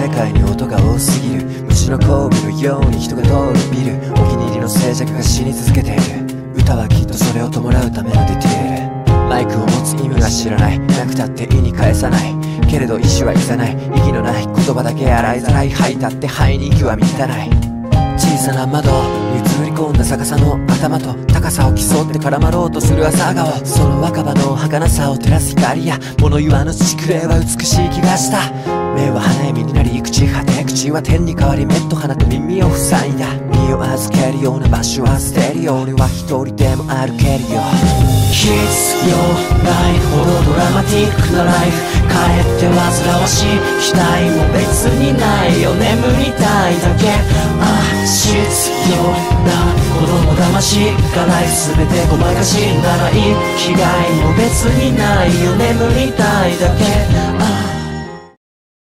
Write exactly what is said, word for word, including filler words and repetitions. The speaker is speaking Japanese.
世界に音が多すぎる。虫の交尾のように人が通るビル。お気に入りの静寂が死に続けている。歌はきっとそれを弔うためのディテール。マイクを持つ意味は知らない。なくたって意に返さないけれど意志はいざない。息のない言葉だけ洗いざらい吐いたって肺に息は満たない。小さな窓に映り込んだ逆さの頭と高さを競って絡まろうとする朝顔。その若葉の儚さを照らす光や物言わぬ竹霊は美しい気がした。目は花嫁になり口果て口は天に変わり目と鼻と耳を塞いだ。身を預けるような場所は捨てるよ。俺は一人でも歩けるよ。必要ないほどドラマティックなライフ。かえって煩わしい期待も別にないよ。眠りたいだけ。ああ必要な子供騙しがライフ全てごまかしならいい。被害も別にないよ。眠りたいだけ。ああ